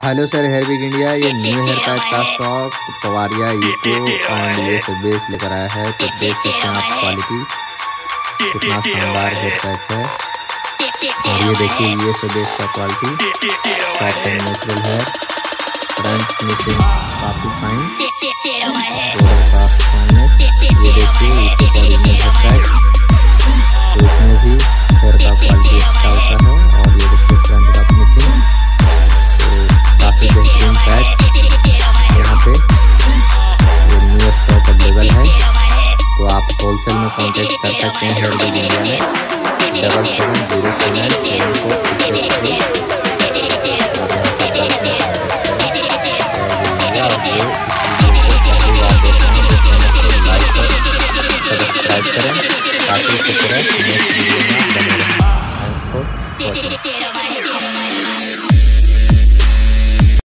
Hello sir, hair big India ये new hair pack का stock पवारिया यूको एंड ये सब बेस लेकर आया है। तो देख सकते हैं आप क्वालिटी कितना शानदार हेयर पैक है। और ये देखिए ये सब बेस का क्वालिटी सॉफ्ट एंड नेचुरल है। फ्रंट फिनिशिंग काफी फाइन, ये देखिए इसके ओरिजिनल हेयर पैक, तो इसमें भी हेयर का क्वालिटी अच्छा होता है।